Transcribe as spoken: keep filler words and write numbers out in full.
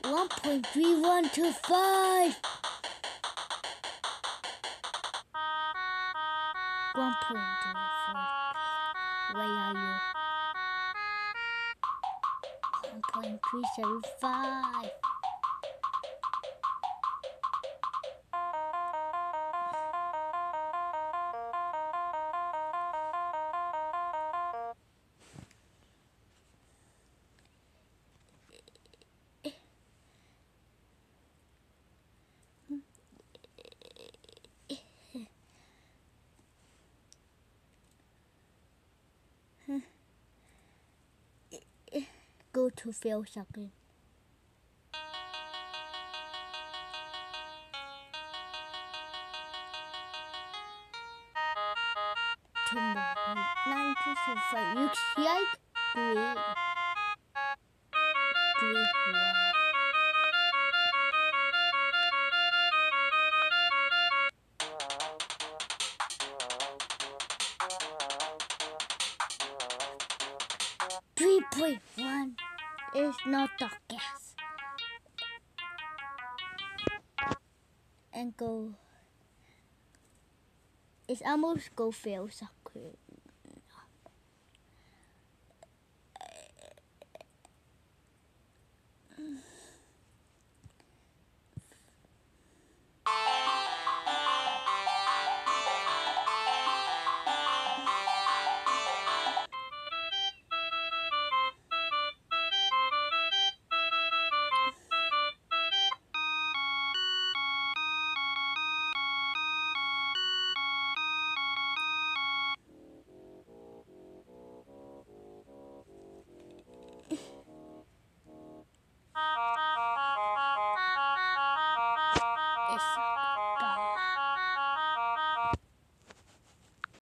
one point three one two five. one point three four. Where are you? one point three seven five. Go to fail second. Tomorrow, nine three seven five. Looks like three. Three. Wow. three point one is not the guess. And go. It's almost go fail second. It's